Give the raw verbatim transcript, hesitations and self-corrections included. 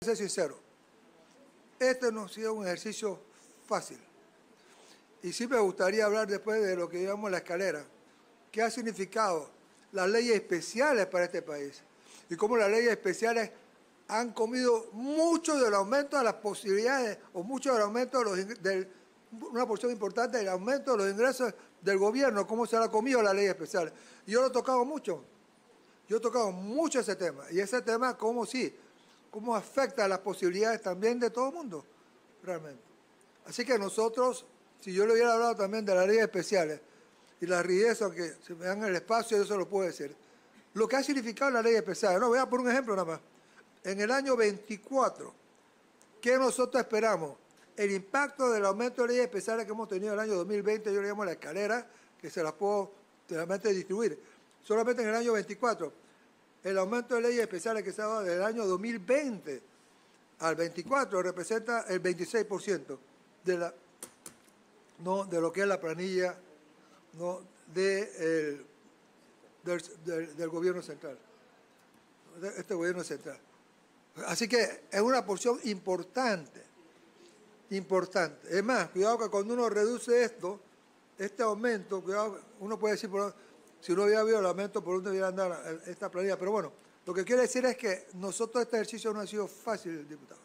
ser sincero, este no ha sido un ejercicio fácil. Y sí me gustaría hablar después de lo que llamamos la escalera. ¿Qué ha significado las leyes especiales para este país? Y cómo las leyes especiales han comido mucho del aumento de las posibilidades, o mucho del aumento de los del, una porción importante del aumento de los ingresos del gobierno, cómo se ha comido la ley especial. Y yo lo he tocado mucho. Yo he tocado mucho ese tema. Y ese tema, cómo sí, cómo afecta a las posibilidades también de todo el mundo, realmente. Así que nosotros, si yo le hubiera hablado también de las leyes especiales y la rigidez, aunque se me dan el espacio, yo se lo puedo decir. Lo que ha significado la ley especial, no, voy a poner un ejemplo nada más. En el año veinticuatro, ¿qué nosotros esperamos? El impacto del aumento de leyes especiales que hemos tenido en el año dos mil veinte, yo le llamo la escalera, que se las puedo realmente distribuir. Solamente en el año veinticuatro, el aumento de leyes especiales que se ha dado del año dos mil veinte al veinticuatro representa el veintiséis por ciento de, la, no, de lo que es la planilla, no, de el, del, del, del gobierno central, de este gobierno central. Así que es una porción importante, importante. Es más, cuidado que cuando uno reduce esto, este aumento, cuidado, uno puede decir, por, si uno había habido el aumento, ¿por dónde debería andar esta planilla? Pero bueno, lo que quiere decir es que nosotros este ejercicio no ha sido fácil, diputado.